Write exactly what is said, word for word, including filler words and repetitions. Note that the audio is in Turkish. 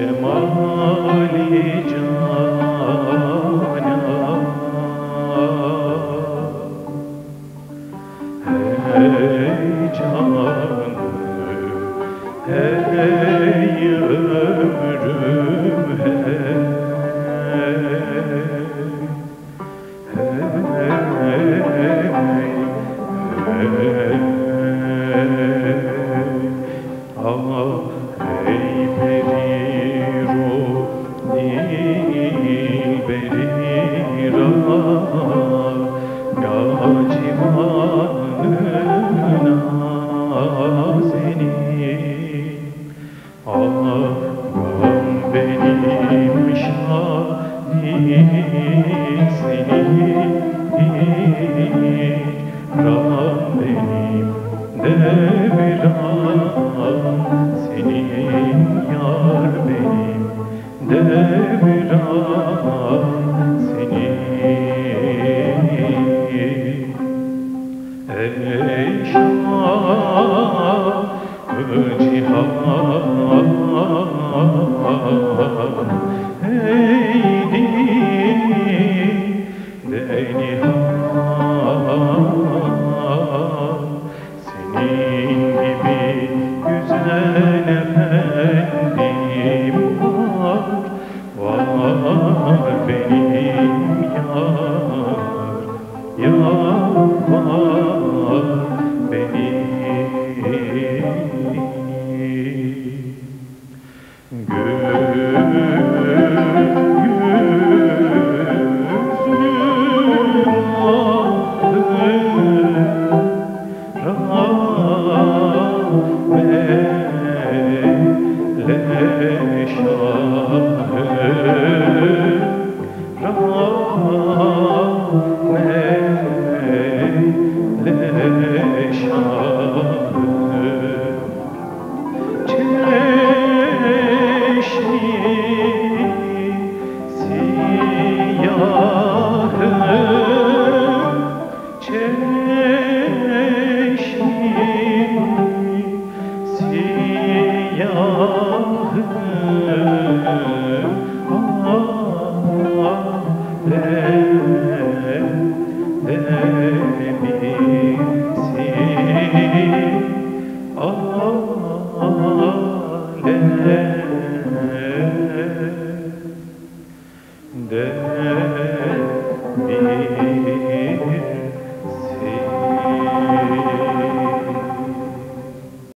cemali cana. Hey canım, hey ömrüm, hey, hey, hey, ah, hey beriro, dilberira, ya civanına senin, ah gam benim şahin senin, ram benim devran senin, yar benim devran senin. Ey Şah-ı Cihan, ey dil-i nihan, senin gibi güzel efendim var, var benim yar, yar var benim. De